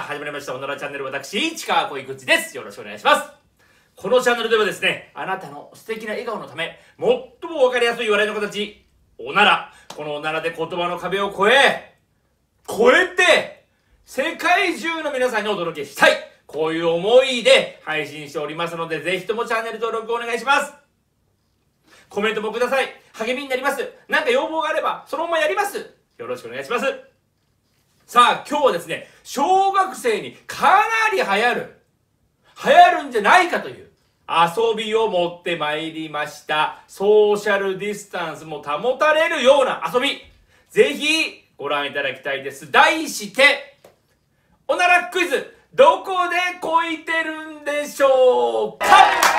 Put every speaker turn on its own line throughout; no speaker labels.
始まりましたおならチャンネル、私市川こいくちです。よろしくお願いします。このチャンネルではですね、あなたの素敵な笑顔のため最も分かりやすい笑いの形、おなら。このおならで言葉の壁を越えて世界中の皆さんにお届けしたい、こういう思いで配信しておりますので、ぜひともチャンネル登録お願いします。コメントもください。励みになります。なんか要望があればそのままやります。よろしくお願いします。さあ、今日はですね、小学生にかなり流行るんじゃないかという遊びを持ってまいりました。ソーシャルディスタンスも保たれるような遊び、ぜひご覧いただきたいです。題して、おならクイズ、どこでこいてるんでしょうか。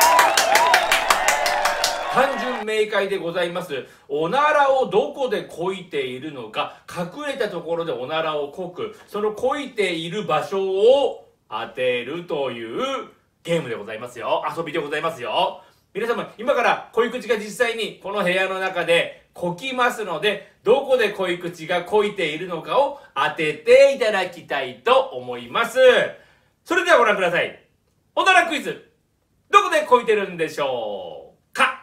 単純明快でございます。おならをどこでこいているのか、隠れたところでおならをこく、そのこいている場所を当てるというゲームでございますよ。遊びでございますよ。皆様、今から恋口が実際にこの部屋の中でこきますので、どこで恋口がこいているのかを当てていただきたいと思います。それではご覧ください。おならクイズ、どこでこいてるんでしょうか。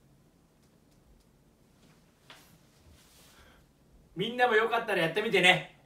みんなもよかったらやってみてね。